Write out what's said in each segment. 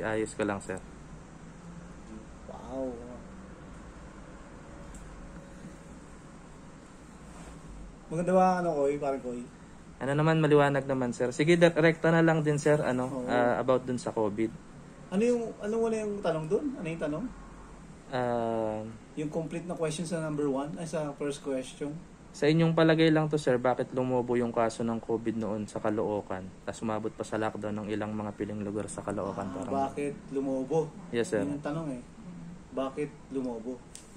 ayos ko lang, sir. Wow. Maganda ba ano, Koy? Parang Koy? Ano naman, maliwanag naman, sir. Sige, rekta na lang din, sir, about dun sa COVID. Ano wala yung tanong dun? Ano yung tanong? Yung complete na question sa number 1, ay sa first question. Sa inyong palagay lang to, sir, bakit lumobo yung kaso ng COVID noon sa Caloocan? Tapos umabot pa sa lockdown ng ilang mga piling lugar sa Caloocan. Bakit lumobo? Yes, sir. Yun yung tanong eh. Bakit lumobo?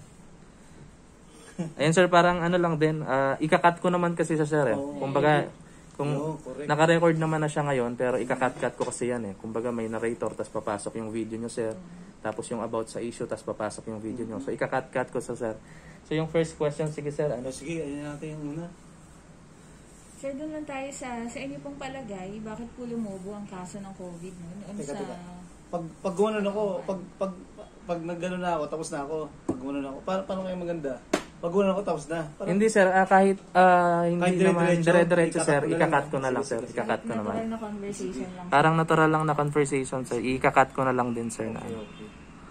Ayun, sir, parang ano lang din. Ikakat ko naman kasi sa sir eh. Kumbaga, naka-record naman na siya ngayon, pero ikakat-cut ko kasi yan eh. Kumbaga may narrator, tapos papasok yung video nyo, sir. Tapos yung about sa issue, tapos papasok yung video nyo. So, ikakat-cut ko sa sir. So, yung first question, sige sir. Sige, ayun natin yung una. Sir, doon lang tayo sa inyo pong palagay, bakit po lumobo ang kaso ng COVID noon? Teka. Pag gumanon ako, pag naggano na ako, tapos na ako. Pag gumanon ako, paano kayo maganda? Pag gumanon ako, tapos na. Hindi sir, kahit hindi naman dire-diretso sir, ikakat ko na lang sir. Ikakat ko naman. Natural na conversation lang. Parang natural lang na conversation sir. Ikakat ko na lang din sir. Okay.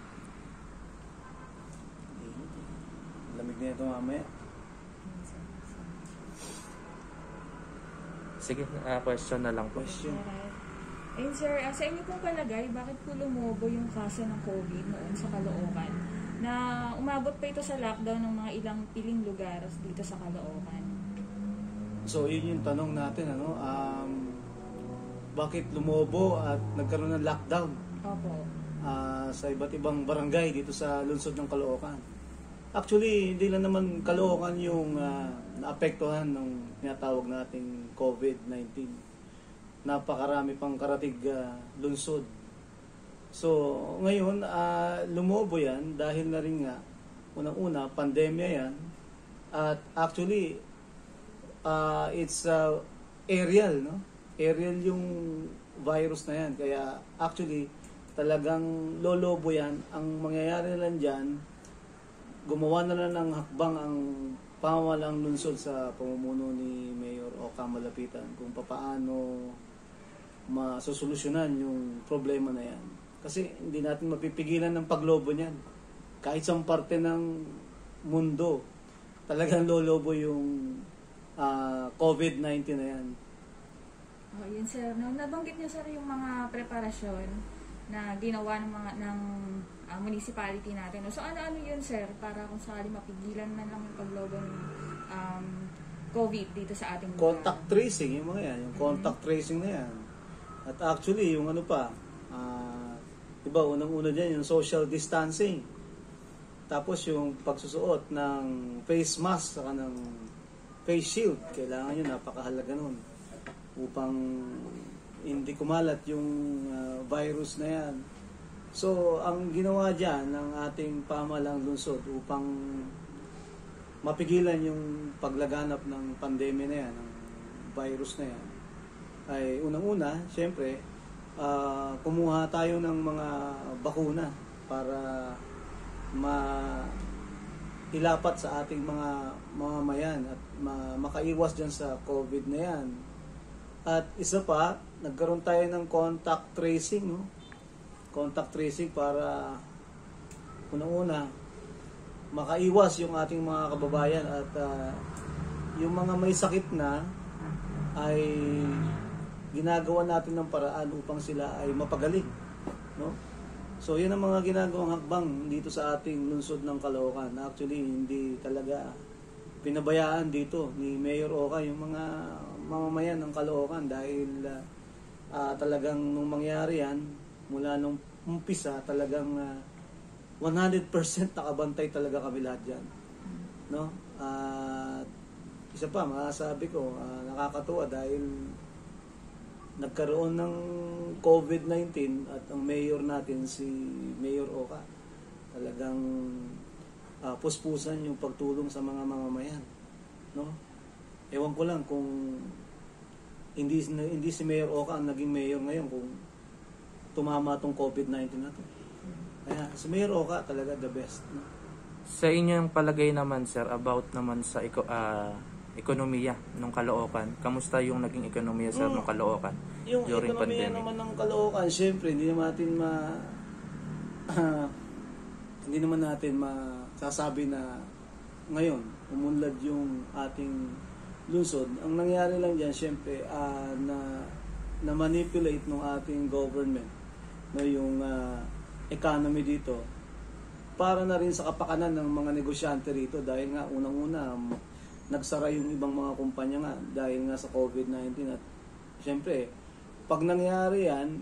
Lamig na ito mamaya. Sige, question na lang po. Question. Ayun sir, sa inyo pong palagay, bakit po lumobo yung kaso ng COVID noon sa Caloocan? Na umabot pa ito sa lockdown ng mga ilang piling lugar dito sa Caloocan. So, yun yung tanong natin, bakit lumobo at nagkaroon ng lockdown? Opo. Sa iba't ibang barangay dito sa lungsod ng Caloocan. Actually, hindi lang naman Caloocan yung naapektuhan ng tinatawag nating COVID-19. Napakarami pang karatig lungsod. So, ngayon, lumobo yan dahil na rin nga, unang-una, pandemya yan. At actually, it's aerial, no? Aerial yung virus na yan. Kaya actually, talagang lolobo yan. Ang mangyayari na lang dyan, gumawa na lang ng hakbang ang pamahalang lungsod sa pamumuno ni Mayor Oka Malapitan kung papaano masusolusyonan yung problema na yan. Kasi hindi natin mapipigilan ng paglobo niyan. Kahit sa parte ng mundo, talagang lolobo yung COVID-19 na yan. Oh, yun sir. No, nabanggit niyo sir yung mga preparasyon na ginawa ng municipality natin. So ano-ano yun sir para kung sakali mapigilan man lang yung paglobo ng COVID dito sa ating lugar? Contact tracing, yung mga yan. Yung contact tracing na yan. At actually, yung ano pa, diba, unang-una dyan, yung social distancing. Tapos yung pagsusuot ng face mask saka ng face shield. Kailangan yun, napakahalaga nun. Upang hindi kumalat yung virus na yan. So, ang ginawa dyan ng ating pamahalang lungsod upang mapigilan yung paglaganap ng pandemya na yan, ng virus na yan, ay unang-una, syempre, kumuha tayo ng mga bakuna para ilapat sa ating mga mamamayan at makaiwas dyan sa COVID na yan. At isa pa, nagkaroon tayo ng contact tracing, no? Contact tracing para unang-una makaiwas yung ating mga kababayan at yung mga may sakit na ay ginagawa natin ng paraan upang sila ay mapagaling, no? So yan ang mga ginagawang hakbang dito sa ating lungsod ng Caloocan. Actually, hindi talaga pinabayaan dito ni Mayor Oka yung mga mamamayan ng Caloocan dahil talagang nung mangyari yan, mula nung umpisa, talagang 100% nakabantay talaga kami lahat dyan, no? Isa pa, masasabi ko, nakakatuwa dahil nagkaroon ng COVID-19 at ang mayor natin, si Mayor Oka, talagang puspusan yung pagtulong sa mga mamamayan, no? Ewan ko lang kung hindi si Mayor Oka ang naging mayor ngayon kung tumama tong COVID-19 na to. Kaya si Mayor Oka talaga the best, no? Sa inyo yung palagay naman sir about naman sa ekonomiya nung Caloocan. Kamusta yung naging ekonomiya sir nung Caloocan Yung during ekonomiya pandemic? naman ng Caloocan, syempre hindi naman natin hindi naman natin masasabi na ngayon umunlad yung ating lungsod. Ang nangyari lang diyan syempre na manipulate ng ating government yung economy dito para na rin sa kapakanan ng mga negosyante rito dahil nga unang-una nagsara yung ibang mga kumpanya nga dahil nga sa COVID-19 at syempre pag nangyari yan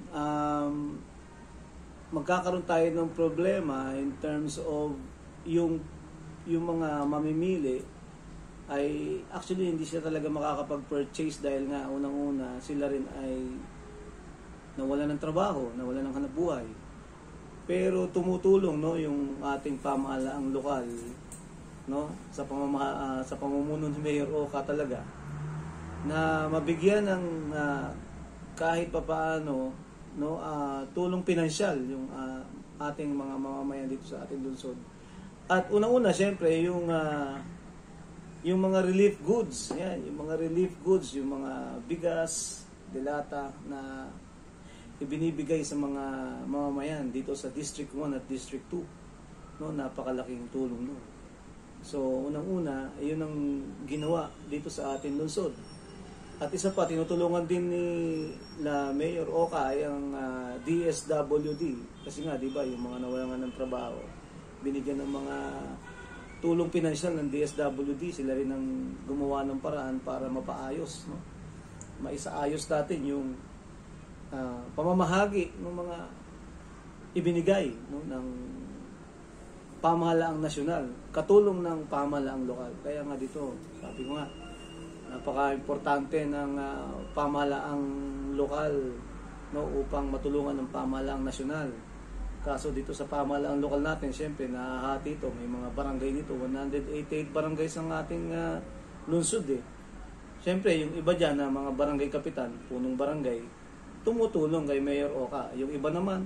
magkakaroon tayo ng problema in terms of yung mga mamimili ay actually hindi sila talaga makakapag-purchase dahil nga unang-una sila rin ay nawalan ng trabaho, nawalan ng hanapbuhay. Pero tumutulong yung ating pamahalaang lokal sa pamumuno ni Mayor Oka talaga na mabigyan ng kahit papaano tulong pinansyal yung ating mga mamamayan dito sa ating lungsod. At unang-una syempre yung mga relief goods, yung mga bigas, delata na ibinibigay sa mga mamamayan dito sa District 1 at District 2. Napakalaking tulong So, unang-una, ayun ang ginawa dito sa ating lungsod. At isa pa, tinutulungan din ni Mayor Oka ay ang DSWD. Kasi nga, di ba, yung mga nawalan ng trabaho, binigyan ng mga tulong pinansyal ng DSWD. Sila rin ang gumawa ng paraan para mapaayos. Maisaayos natin yung pamamahagi ng mga ibinigay ng pamahalaang nasyonal, katulong ng pamahalaang lokal. Kaya nga dito, sabi ko nga, napaka-importante ng pamahalaang lokal upang matulungan ng pamahalaang nasyonal. Kaso dito sa pamahalaang lokal natin, syempre nahahati ito. May mga barangay dito, 188 barangays ang ating lungsod Syempre, yung iba dyan na mga barangay kapitan, punong barangay, tumutulong kay Mayor Oka. Yung iba naman,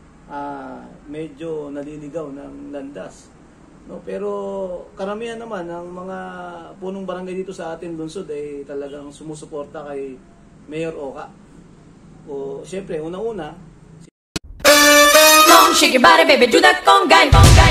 medyo naliligaw ng landas. Pero karamihan naman ng mga punong barangay dito sa ating lungsod ay talagang sumusuporta kay Mayor Oka. Syempre, una-una, Shake your body, baby, do that conga.